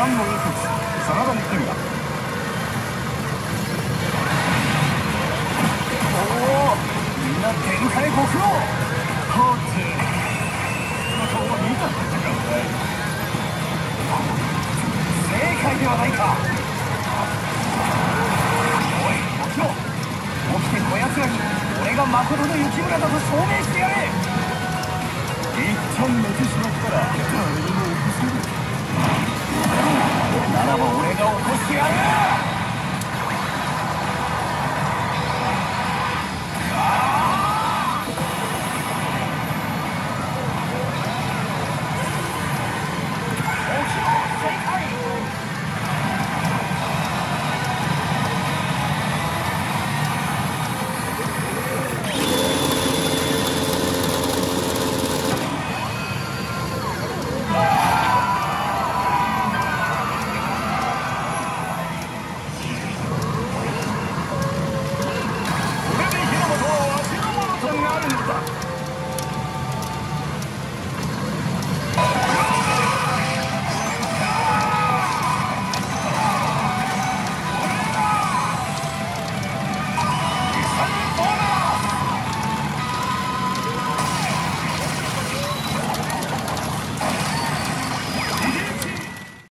三の英傑真田幸村。おお、みんな出迎えご苦労。はてその顔は見たことか。正解ではないか。おい起きろ、起きてこやつらに俺が誠の幸村だと証明してやれ。一旦寝てしまったら誰にも起